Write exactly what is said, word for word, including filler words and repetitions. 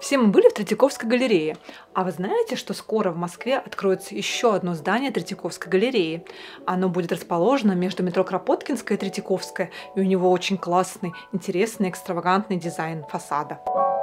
Все мы были в Третьяковской галерее. А вы знаете, что скоро в Москве откроется еще одно здание Третьяковской галереи? Оно будет расположено между метро Кропоткинская и Третьяковская, и у него очень классный, интересный, экстравагантный дизайн фасада.